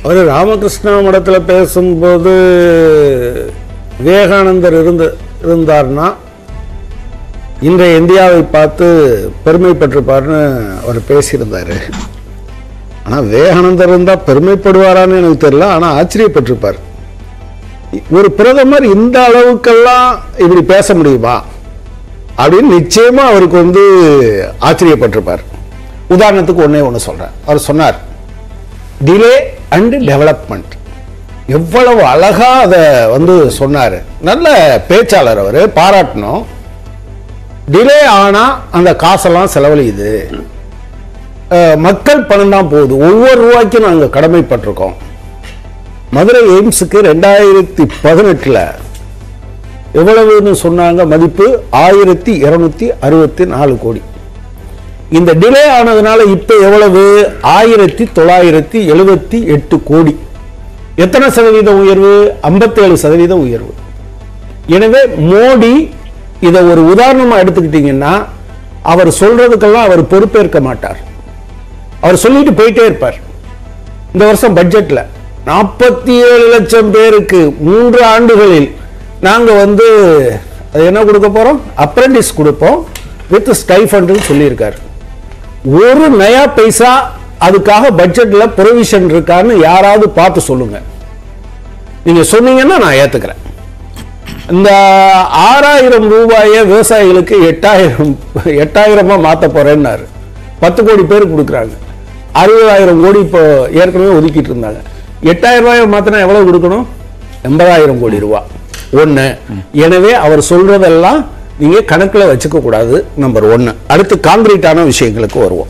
அவர் ராமகிருஷ்ணா மடத்தில் பேசும்போது விவேகானந்தர் இருந்தார்னா இன்றைய இந்தியாவை பார்த்து பெருமைப்பட்டிருப்பார்னு அவர் பேசியிருந்தார். ஆனால் விவேகானந்தர் இருந்தால் பெருமைப்படுவாரான்னு எனக்கு தெரியல, ஆனால் ஆச்சரியப்பட்டிருப்பார். ஒரு பிரதமர் இந்த அளவுக்கெல்லாம் இப்படி பேச முடியுமா அப்படின்னு நிச்சயமாக அவருக்கு ஆச்சரியப்பட்டிருப்பார். உதாரணத்துக்கு ஒன்று சொல்கிறேன். அவர் சொன்னார், டிலே அண்ட் டெவலப்மெண்ட். எவ்வளவு அழகா அதை சொன்னாரு. நல்ல பேச்சாளர், அவர் பாராட்டணும். டிலே ஆனா அந்த காசெல்லாம் செலவழியுது, மக்கள் பணம் தான் போகுது, ஒவ்வொரு ரூபாய்க்கும் நாங்கள் கடமைப்பட்டிருக்கோம். மதுரை எய்ம்ஸுக்கு 2018 எவ்வளவுன்னு சொன்னாங்க மதிப்பு? 1264 கோடி. இந்த டிலே ஆனதுனால இப்ப எவ்வளவு? 1978 கோடி. எத்தனை சதவீதம் உயர்வு? 57% உயர்வு. எனவே மோடி இதை ஒரு உதாரணமா எடுத்துக்கிட்டீங்கன்னா அவர் சொல்றதுக்கெல்லாம் அவர் பொறுப்பேற்க மாட்டார். அவர் சொல்லிட்டு போயிட்டே இருப்பார். இந்த வருஷம் பட்ஜெட்ல 47 லட்சம் பேருக்கு 3 ஆண்டுகளில் நாங்க அது என்ன கொடுக்க போறோம்? அப்ரெண்டிஸ் கொடுப்போம் வித் ஸ்டைஃபண்ட் சொல்லியிருக்காரு. ஒரு நயா பைசா அதுக்காக பட்ஜெட்ல ப்ரொவிஷன் இருக்கான்னு யாராவது பார்த்து சொல்லுங்க. நீங்க சொன்னீங்கன்னா நான் ஏத்துக்கிறேன். இந்த 6000 ரூபாயை விவசாயிகளுக்கு 8000 மாத்த போறேன்னாரு. 10 கோடி பேர் கொடுக்குறாங்க. 60,000 கோடி இப்போ ஏற்கனவே ஒதுக்கிட்டு இருந்தாங்க. 8000 ரூபாயை மாத்தினா எவ்வளவு கொடுக்கணும்? 80,000 கோடி ரூபாய். ஒண்ணு. எனவே அவர் சொல்றதெல்லாம் நீங்க கணக்கில் வச்சுக்க கூடாது. நம்பர் 1. அடுத்து கான்கிரீட்டான விஷயங்களுக்கு வருவோம்.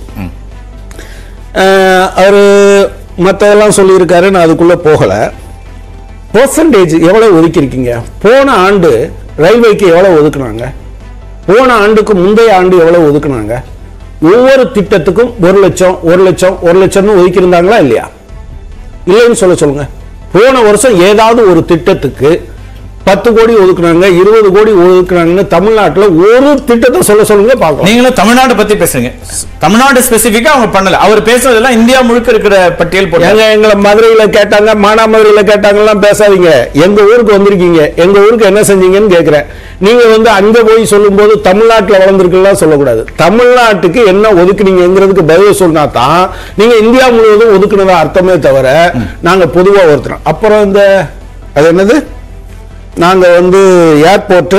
அவர் மற்றதெல்லாம் சொல்லியிருக்காரு, நான் அதுக்குள்ள போகல. பெர்சன்டேஜ் எவ்வளவு ஒதுக்கியிருக்கீங்க? போன ஆண்டு ரயில்வேக்கு எவ்வளவு ஒதுக்குனாங்க? போன ஆண்டுக்கு முந்தைய ஆண்டு எவ்வளவு ஒதுக்குனாங்க? ஒவ்வொரு திட்டத்துக்கும் 1 லட்சம் 1 லட்சம் 1 லட்சம்னு ஒதுக்கியிருந்தாங்களா இல்லையா? இல்லைன்னு சொல்லுங்க. போன வருஷம் ஏதாவது ஒரு திட்டத்துக்கு 10 கோடி ஒதுக்குனாங்க, 20 கோடி ஒதுக்குனாங்கன்னு தமிழ்நாட்டில் ஒரு திட்டத்தை சொல்லுங்க பார்க்கலாம். நீங்களும் தமிழ்நாடு பத்தி பேசுறீங்க. தமிழ்நாடு ஸ்பெசிபிக்கா அவங்க பண்ணல. அவர் பேசுறதெல்லாம் இந்தியா முழுக்க இருக்கிற பட்டியல் போட்டாங்க. எங்களை மதுரையில கேட்டாங்க, மானாமதுரையில கேட்டாங்கலாம் பேசாதீங்க. எங்க ஊருக்கு வந்திருக்கீங்க, எங்க ஊருக்கு என்ன செஞ்சீங்கன்னு கேட்கிறேன். நீங்க அங்க போய் சொல்லும் போது தமிழ்நாட்டில் வளர்ந்துருக்கலாம் சொல்லக்கூடாது. தமிழ்நாட்டுக்கு என்ன ஒதுக்குனீங்கிறதுக்கு பதில் சொன்னா தான் நீங்க இந்தியா முழுவதும் ஒதுக்குனதா அர்த்தமே தவிர நாங்க பொதுவா ஒருத்தரோம். அப்புறம் அது என்னது, நாங்க ஏர்போர்ட்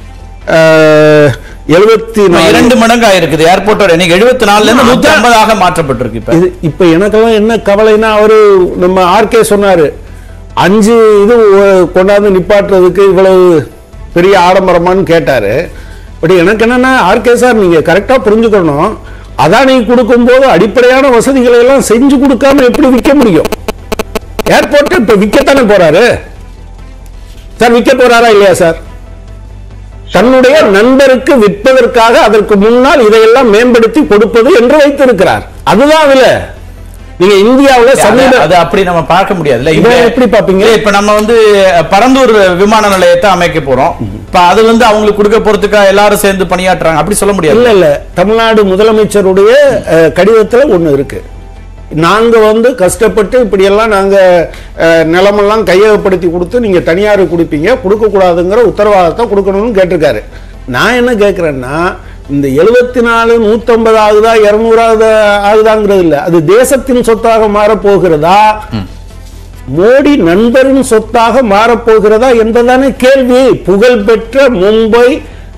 72 மடங்கு ஆயிருக்குது. ஏர்போர்ட் 74 இருந்து 150 மாற்றப்பட்டிருக்கு. இப்ப எனக்கெல்லாம் என்ன கவலைன்னா, அவரு நம்ம ஆர்கே சொன்னாரு 5 இது கொண்டாந்து நிப்பாட்டுறதுக்கு இவ்வளவு பெரிய ஆடம்பரமானு கேட்டாரு. பட் எனக்கு என்னன்னா, ஆர்கே சார் நீங்க கரெக்டா புரிஞ்சுக்கணும். அதானி கொடுக்கும் போது அடிப்படையான வசதிகளை எல்லாம் செஞ்சு கொடுக்காம எப்படி விற்க முடியும்? ஏர்போர்ட் இப்ப விற்கத்தானே போறாரு சார். விற்க போறாரா இல்லையா சார்? தன்னுடைய நண்பருக்கு விற்பதற்காக அதற்கு முன்னால் இதையெல்லாம் மேம்படுத்தி கொடுப்பது என்று வைத்திருக்கிறார். அதுதான் அதுல நீங்க இந்தியாவில் அது அப்படி நம்ம பார்க்க முடியாது. எப்படி பாப்பீங்க? இப்ப நம்ம பரந்தூர் விமான நிலையத்தை அமைக்க போறோம். இப்ப அது அவங்களுக்கு கொடுக்க போறதுக்காக எல்லாரும் சேர்ந்து பணியாற்றுறாங்க, அப்படி சொல்ல முடியாது. இல்ல தமிழ்நாடு முதலமைச்சருடைய கடிதத்துல ஒண்ணு இருக்கு. நாங்க கஷ்டப்பட்டு இப்படி எல்லாம் நாங்க நிலமெல்லாம் கையகப்படுத்தி கொடுத்து நீங்க தனியார் கொடுப்பீங்க, கொடுக்க கூடாதுங்கிற உத்தரவாதத்தை கொடுக்கணும்னு கேட்டிருக்காரு. நான் என்ன கேட்கிறேன்னா, இந்த 74 150 ஆகுதா 200 ஆகுதாங்கிறது இல்ல, அது தேசத்தின் சொத்தாக மாறப்போகிறதா, மோடி நண்பரின் சொத்தாக மாறப்போகிறதா என்பதான கேள்வி. புகழ்பெற்ற மும்பை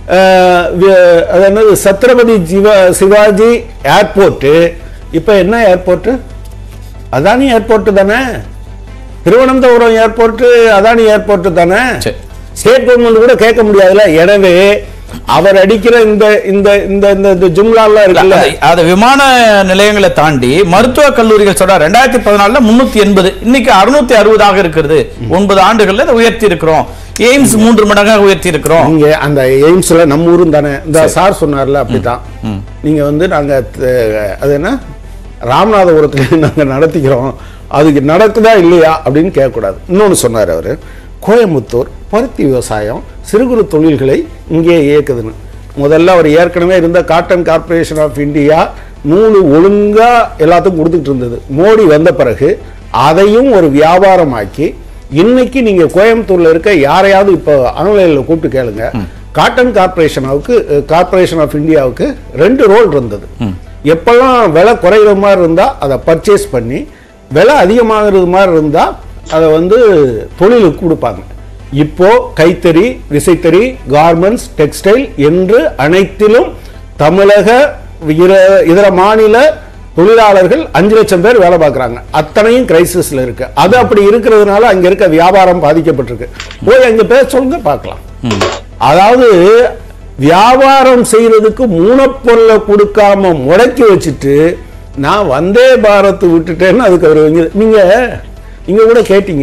சத்ரபதி சிவாஜி ஏர்போர்ட் இப்ப என்ன ஏர்போர்ட்? அதானி ஏர்போர்ட் தானே. திருவனந்தபுரம் ஏர்போர்ட் அதானி ஏர்போர்ட் தானே. ஸ்டேட் கவர்மெண்ட் கூட கேட்க முடியாதுல்ல. எனவே அவர் அடிக்கிற இந்த ஜும்லால இருக்குல்ல, அது விமான நிலையங்களை தாண்டி மருத்துவ கல்லூரிகள் சொல்ற 2014 380, இன்னைக்கு 660 இருக்கிறது. 9 ஆண்டுகள்ல உயர்த்தி இருக்கிறோம். எய்ம்ஸ் 3 மடங்காக உயர்த்தி இருக்கிறோம். நீங்க அந்த எய்ம்ஸ்ல நம்ம ஊரும் தானே. இந்த சார் சொன்னார்ல, அப்படித்தான் நீங்க நாங்க அது என்ன ராமநாதபுரத்துல நாங்க நடத்திக்கிறோம், அதுக்கு நடக்குதா இல்லையா அப்படின்னு கேட்கக்கூடாது. இன்னொன்னு சொன்னார் அவரு, கோயம்புத்தூர் பருத்தி விவசாயம் சிறு குறு தொழில்களை இங்கே இயக்குதுன்னு. முதல்ல அவர் ஏற்கனவே இருந்த காட்டன் கார்பரேஷன் ஆஃப் இந்தியா நூலு ஒழுங்கா எல்லாத்துக்கும் கொடுத்துட்டு இருந்தது. மோடி வந்த பிறகு அதையும் ஒரு வியாபாரமாக்கி இன்னைக்கு நீங்க கோயம்புத்தூர்ல இருக்க யாரையாவது இப்போ ஆன்லைன்ல கூப்பிட்டு கேளுங்க, காட்டன் கார்பரேஷன் ஆஃப் இந்தியாவுக்கு 2 ரோல் இருந்தது. எப்பெல்லாம் விலை குறைகிற மாதிரி இருந்தா அதை பர்ச்சேஸ் பண்ணி, விலை அதிகமாகிறது மாதிரி இருந்தா அதை தொழிலுக்கு கொடுப்பாங்க. இப்போ கைத்தறி, விசைத்தறி, கார்மெண்ட்ஸ், டெக்ஸ்டைல் என்று அனைத்திலும் தமிழக இதர மாநில தொழிலாளர்கள் 5 லட்சம் பேர் வேலை பார்க்குறாங்க. அத்தனையும் கிரைசிஸ்ல இருக்கு. அது அப்படி இருக்கிறதுனால அங்க இருக்க வியாபாரம் பாதிக்கப்பட்டிருக்கு. போய் அங்க பேச சொல்லுங்க பார்க்கலாம். அதாவது வியாபாரம் செய்யறதுக்கு மூலப்பொருளை கொடுக்காம முடக்கி வச்சுட்டு நான் வந்தே பாரத் விட்டுட்டேன்னு அதுக்கு அவர் நீங்க கூட கேட்டீங்க,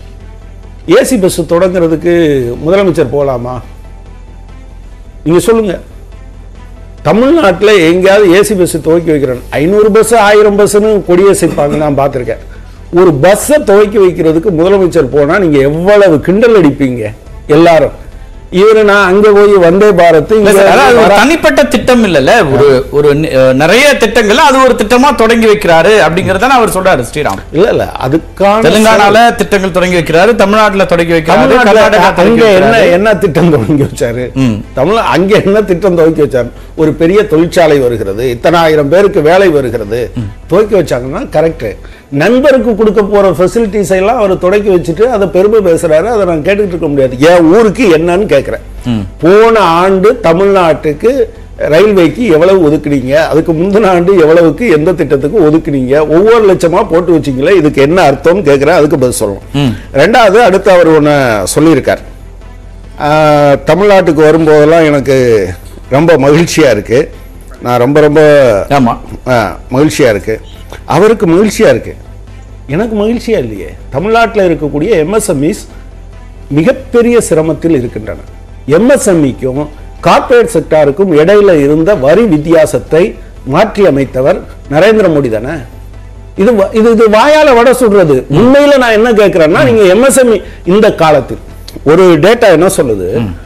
ஏசி பஸ் தொடங்குறதுக்கு முதலமைச்சர் போலாமா? நீங்க சொல்லுங்க. தமிழ்நாட்டில் எங்கேயாவது ஏசி பஸ் துவக்கி வைக்கிறேன், 500 பஸ் 1000 பஸ்ன்னு கொடியசைப்பாங்க, நான் பார்த்துருக்கேன். ஒரு பஸ்ஸை துவக்கி வைக்கிறதுக்கு முதலமைச்சர் போனா நீங்க எவ்வளவு கிண்டல் அடிப்பீங்க எல்லாரும். இவரு நான் அங்க போய் வந்தே பாரத் தனிப்பட்ட திட்டம் இல்ல, ஒரு நிறைய திட்டங்கள் அது ஒரு திட்டமா தொடங்கி வைக்கிறாரு அப்படிங்கறத அவர் சொல்றாரு ஸ்ரீராம். இல்ல அதுக்கான தெலுங்கானால திட்டங்கள் தொடங்கி வைக்கிறாரு, தமிழ்நாட்டுல தொடங்கி வைக்கிறாரு. என்ன திட்டம் தொடங்கி வச்சாரு? அங்க என்ன திட்டம் துவக்கி வச்சாரு? ஒரு பெரிய தொழிற்சாலை வருகிறது, இத்தனை 1000 பேருக்கு வேலை வருகிறது, துவக்கி வச்சாங்கன்னா கரெக்ட். நண்பருக்கு கொடுக்க போற ஃபெசிலிட்டிஸ் எல்லாம் அவர் தொடக்கி வச்சுட்டு அதை பெருமை பேசுறாரு. அதை நான் கேட்டுக்கிட்டு இருக்க முடியாது. என் ஊருக்கு என்னன்னு கேட்கிறேன். போன ஆண்டு தமிழ்நாட்டுக்கு ரயில்வேக்கு எவ்வளவு ஒதுக்குனீங்க, அதுக்கு முந்தின ஆண்டு எவ்வளவுக்கு எந்த திட்டத்துக்கு ஒதுக்குனீங்க, ஒவ்வொரு லட்சமா போட்டு வச்சிங்களே, இதுக்கு என்ன அர்த்தம்னு கேட்கிறேன். அதுக்கு பதில் சொல்லணும். ரெண்டாவது, அடுத்து அவர் ஒன்று சொல்லியிருக்கார், தமிழ்நாட்டுக்கு வரும்போதெல்லாம் எனக்கு ரொம்ப மகிழ்ச்சியா இருக்கு, நான் ரொம்ப ரொம்ப மகிழ்ச்சியா இருக்கு. அவருக்கு மகிழ்ச்சியா இருக்கு, எனக்கு மகிழ்ச்சியா இல்லையே. தமிழ்நாட்டில் இருக்கக்கூடிய எம்எஸ்எம்இஸ் மிகப்பெரிய சிரமத்தில் இருக்கின்றன. எம்எஸ்எம்இக்கும் கார்ப்பரேட் செக்டாருக்கும் இடையில இருந்த வரி வித்தியாசத்தை மாற்றி அமைத்தவர் நரேந்திர மோடி தானே. இது இது வாயால வட சொல்றது. உண்மையில நான் என்ன கேட்கிறேன்னா, நீங்க எம்எஸ்எம்இ இந்த காலத்தில் ஒரு டேட்டா என்ன சொல்லுது,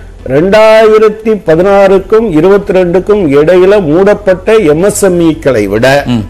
2016க்கும் 22க்கும் இடையில மூடப்பட்ட எம்எஸ்எம்இக்களை விட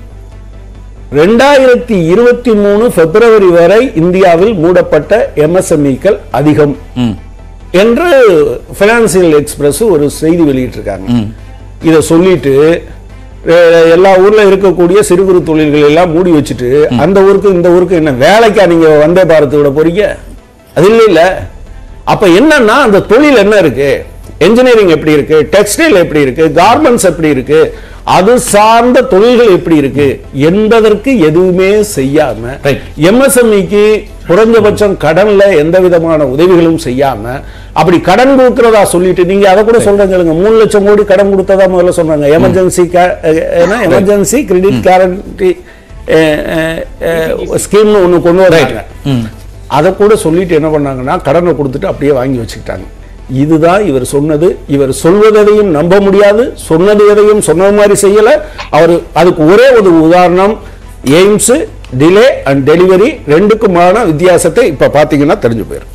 2023 பிப்ரவரி வரை இந்தியாவில் மூடப்பட்ட எம்எஸ்எம்இக்கள் அதிகம் என்று பைனான்சியல் எக்ஸ்பிரஸ் ஒரு செய்தி வெளியிட்டிருக்காங்க. இதை சொல்லிட்டு எல்லா ஊர்ல இருக்கக்கூடிய சிறு குறு தொழில்கள் எல்லாம் மூடி வச்சுட்டு அந்த ஊருக்கு இந்த ஊருக்கு என்ன வேலைக்கா நீங்க வந்தே பாரத் விட போறீங்க? அது இல்ல. அப்ப என்னன்னா அந்த தொழில் என்ன இருக்கு, என்ஜினியரிங் எப்படி இருக்கு, டெக்ஸ்டைல் எப்படி இருக்கு, கார்மெண்ட்ஸ் எப்படி இருக்கு, அது சார்ந்த தொழில்கள் எப்படி இருக்கு என்பதற்கு எதுவுமே செய்யாம, எம்எஸ்எம்இக்கு குறைந்தபட்சம் கடன்ல எந்த விதமான உதவிகளும் செய்யாம, அப்படி கடன் கொடுக்கிறதா சொல்லிட்டு நீங்க அதை கூட சொல்றாங்க, 3 லட்சம் கோடி கடன் கொடுத்ததா முதல்ல சொன்னாங்க. எமர்ஜென்சி கிரெடிட் கேரண்டி ஸ்கீம்னு ஒண்ணு கொண்டு வராங்க. அதை கூட சொல்லிட்டு என்ன பண்ணாங்கன்னா, கடனை கொடுத்துட்டு அப்படியே வாங்கி வச்சுக்கிட்டாங்க. இதுதான் இவர் சொன்னது. இவர் சொல்வதையும் நம்ப முடியாது, சொன்னது எதையும் சொன்ன மாதிரி செய்யல. அவர் அதுக்கு ஒரே ஒரு உதாரணம், எய்ம்ஸ் டிலே அண்ட் டெலிவரி 2க்குமான வித்தியாசத்தை இப்ப பாத்தீங்கன்னா தெரிஞ்சு போயிடும்.